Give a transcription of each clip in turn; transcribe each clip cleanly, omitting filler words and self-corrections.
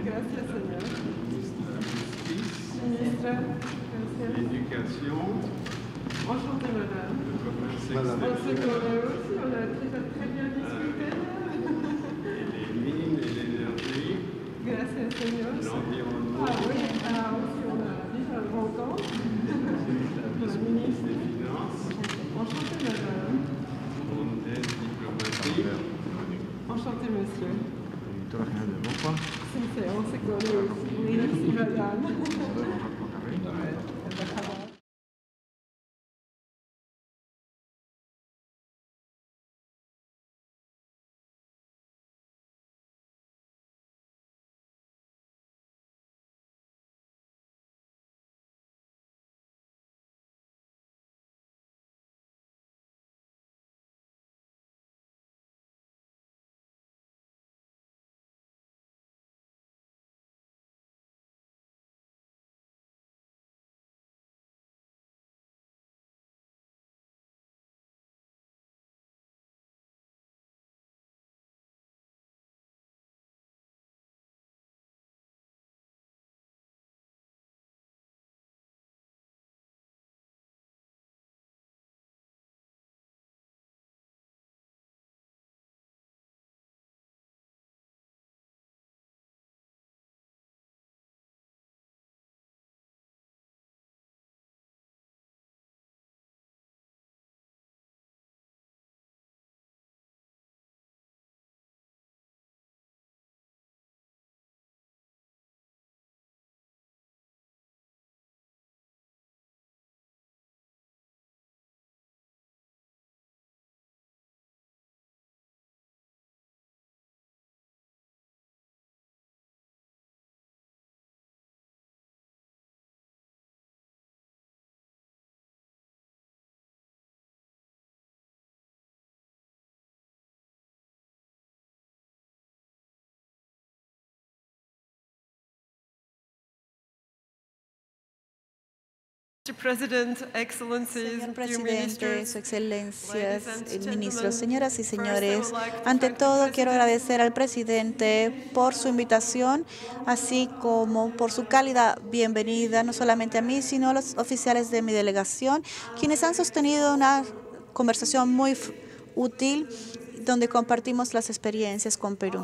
Gracias, señor. Ministra Ministra, de gracias. l'Éducation, Enchantée, madame. de commerce Madame. On sait qu'on extérieur, est aussi, on a très bien discuté. et les mines et l'énergie, Gracias, señor. l'environnement, Ah oui, ah, aussi, on a déjà un grand camp. La ministre. des finances, Enchantée, madame. monde d'aide diplomatique, Enchantée, monsieur. Directora General de Europa. Sí, sí, on sait qu'on est aussi. Oui, merci, madame. Mr. President, Excellencies, Señor dear Presidente, ministers, Su Excelencia, ladies and ministros, gentlemen, señoras y first I señores, would like to ante thank the todo quiero President agradecer al presidente por su invitación, así como por su cálida bienvenida, no solamente a mí, sino a los oficiales de mi delegación, quienes han sostenido una conversación muy útil donde compartimos las experiencias con Perú.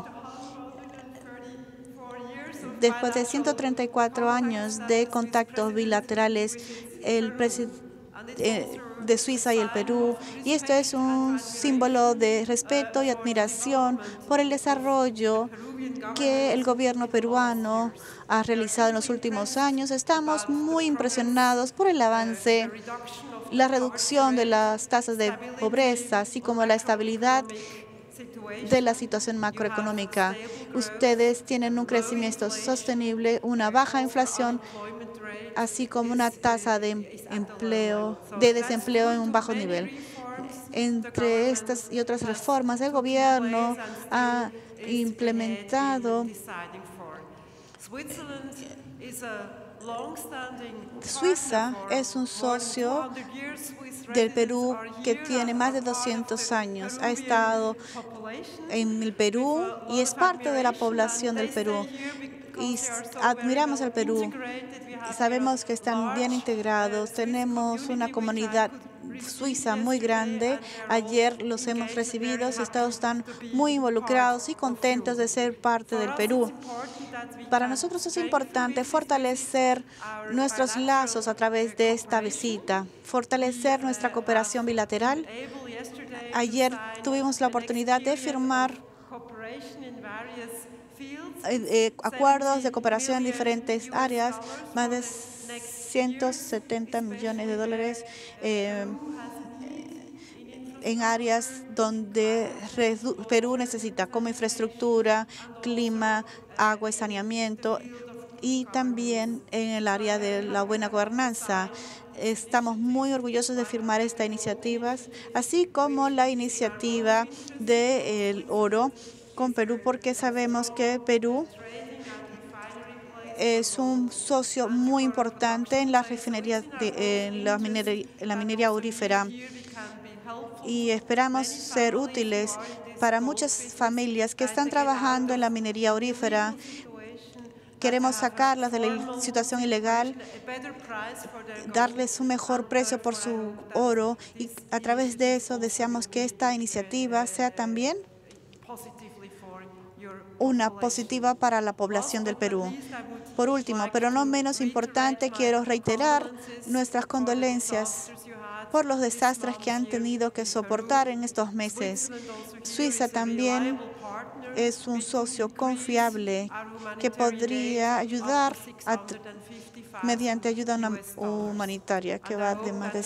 Después de 134 años de contactos bilaterales, el presidente de Suiza y el Perú, y esto es un símbolo de respeto y admiración por el desarrollo que el gobierno peruano ha realizado en los últimos años. Estamos muy impresionados por el avance, la reducción de las tasas de pobreza, así como la estabilidad de la situación macroeconómica. Ustedes tienen un crecimiento sostenible, una baja inflación, así como una tasa de desempleo en un bajo nivel. Entre estas y otras reformas, el gobierno ha implementado. Suiza es un socio del Perú que tiene más de 200 años. Ha estado en el Perú y es parte de la población del Perú. Y admiramos al Perú. Sabemos que están bien integrados. Tenemos una comunidad suiza muy grande. Ayer los hemos recibido y todos están muy involucrados y contentos de ser parte del Perú. Para nosotros es importante fortalecer nuestros lazos a través de esta visita, fortalecer nuestra cooperación bilateral. Ayer tuvimos la oportunidad de firmar acuerdos de cooperación en diferentes áreas, más de 170 millones de dólares en áreas donde Perú necesita, como infraestructura, clima, agua y saneamiento, y también en el área de la buena gobernanza. Estamos muy orgullosos de firmar estas iniciativas, así como la iniciativa del oro con Perú, porque sabemos que Perú es un socio muy importante en la refinería, en la minería aurífera, y esperamos ser útiles para muchas familias que están trabajando en la minería aurífera queremos sacarlas de la situación ilegal, darles un mejor precio por su oro, y a través de eso deseamos que esta iniciativa sea también una positiva para la población del Perú. Por último, pero no menos importante, quiero reiterar nuestras condolencias por los desastres que han tenido que soportar en estos meses. Suiza también es un socio confiable que podría ayudar mediante ayuda humanitaria que va de más de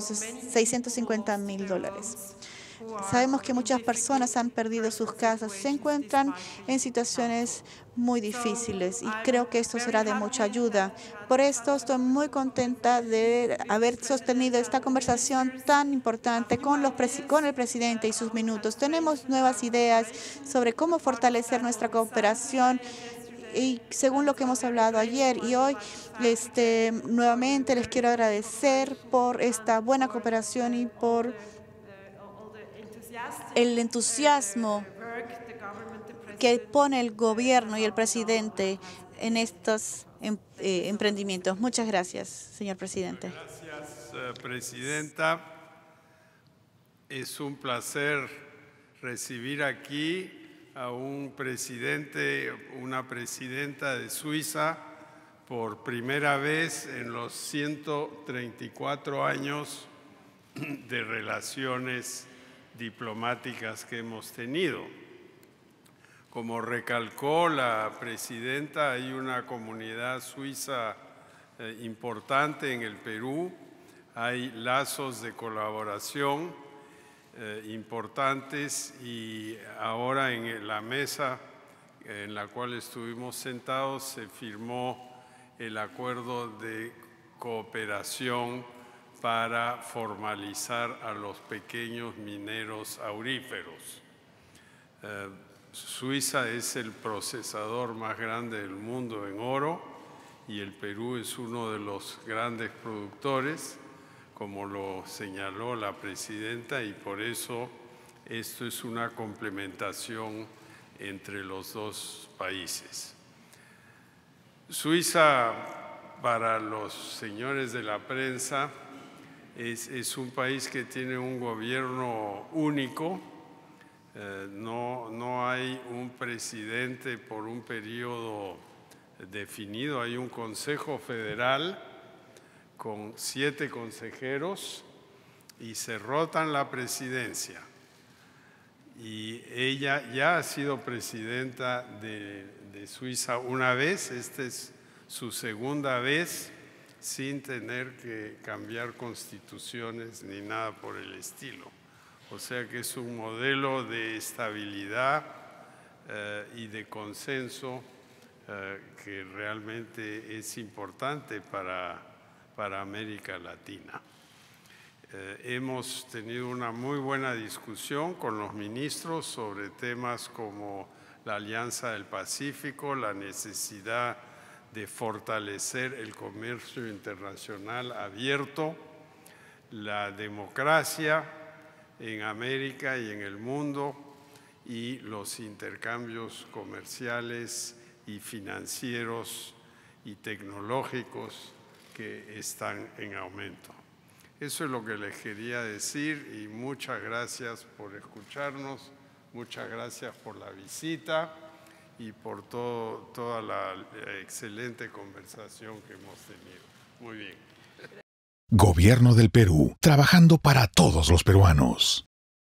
$650,000. Sabemos que muchas personas han perdido sus casas, se encuentran en situaciones muy difíciles y creo que esto será de mucha ayuda. Por esto estoy muy contenta de haber sostenido esta conversación tan importante con el presidente y sus minutos. Tenemos nuevas ideas sobre cómo fortalecer nuestra cooperación. Y según lo que hemos hablado ayer y hoy, nuevamente les quiero agradecer por esta buena cooperación y por el entusiasmo que pone el gobierno y el presidente en estos emprendimientos. Muchas gracias, señor presidente. Gracias, presidenta. Es un placer recibir aquí a un presidente, una presidenta de Suiza por primera vez en los 134 años de relaciones diplomáticas que hemos tenido. Como recalcó la presidenta, hay una comunidad suiza importante en el Perú, hay lazos de colaboración importantes y ahora en la mesa en la cual estuvimos sentados se firmó el acuerdo de cooperación para formalizar a los pequeños mineros auríferos. Suiza es el procesador más grande del mundo en oro y el Perú es uno de los grandes productores, como lo señaló la presidenta, y por eso esto es una complementación entre los dos países. Suiza, para los señores de la prensa, es un país que tiene un gobierno único. No hay un presidente por un periodo definido, hay un Consejo Federal con 7 consejeros y se rotan la presidencia. Y ella ya ha sido presidenta de Suiza una vez, esta es su segunda vez, sin tener que cambiar constituciones ni nada por el estilo. O sea que es un modelo de estabilidad y de consenso que realmente es importante para América Latina. Hemos tenido una muy buena discusión con los ministros sobre temas como la Alianza del Pacífico, la necesidad de fortalecer el comercio internacional abierto, la democracia en América y en el mundo y los intercambios comerciales y financieros y tecnológicos que están en aumento. Eso es lo que les quería decir y muchas gracias por escucharnos, muchas gracias por la visita y por toda la excelente conversación que hemos tenido. Muy bien. Gobierno del Perú, trabajando para todos los peruanos.